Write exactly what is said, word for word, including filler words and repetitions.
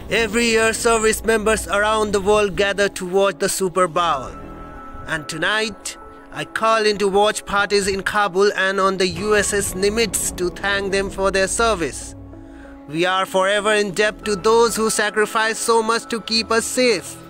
Every year, service members around the world gather to watch the Super Bowl. And tonight, I call into watch parties in Kabul and on the U S S Nimitz to thank them for their service. We are forever in debt to those who sacrifice so much to keep us safe.